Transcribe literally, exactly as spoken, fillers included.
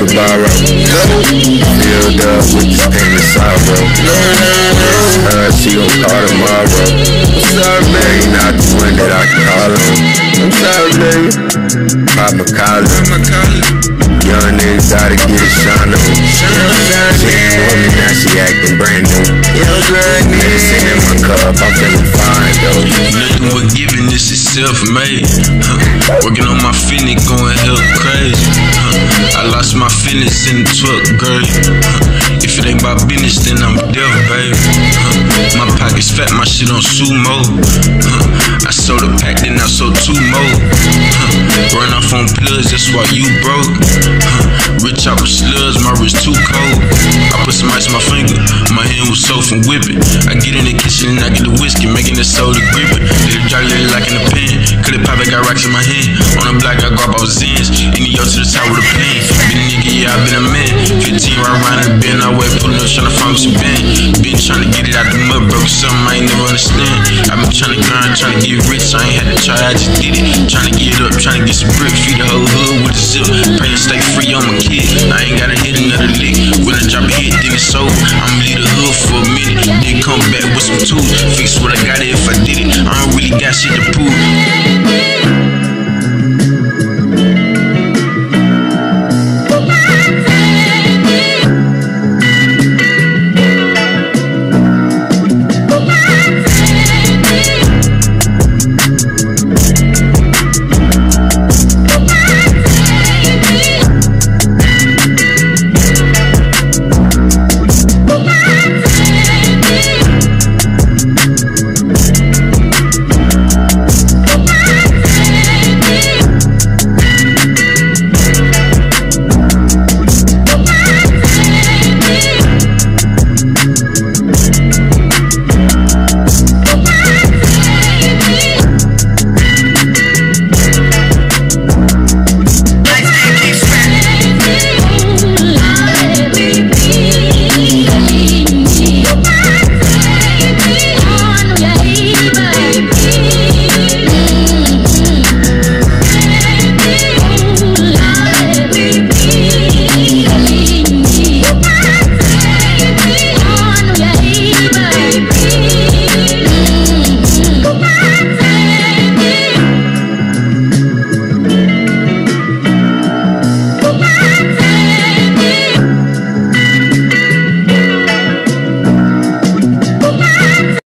borrow. Filled up with this pain and sorrow. Uh, she gon' call tomorrow. I'm sorry, baby, not the one that I can call on. I'm sorry, baby. Pop my collar. Young niggas gotta get it shine on. She for me, now she acting brand new. Medicine in my cup, I'm feeling fine though. Nothing but giving, this is self-made. Huh. Working on my feelings, going hell crazy. Huh. I lost my feelings in the twelfth grade. Huh. If it ain't about business, then I'm deaf, baby. Huh. My pockets fat, my shit on sumo. Huh. I sold a pack, then I sold two more. Huh. Run off on plugs, that's why you broke. Huh. Rich out with slugs, my wrist too cold. I put some ice on my finger, my hand was soaked from whipping. I get in the kitchen and I get the whiskey, making the soda grip it. Let it dry, let it like in the pan. Cut it pop, I got rocks in my hand. On the block, I go up, I was Zins. In the yard to the top with a plan. Been a nigga, yeah, I been a man. fifteen right around the bend, I wait, pulling up, tryna find me some band. Been tryna get it out the mud, broke something I ain't never understand. I been tryna grind, tryna get rich, I ain't had to try, I just did it. Tryna get it up, tryna get some brick, feed the whole hood with a zip. Pray to stay free on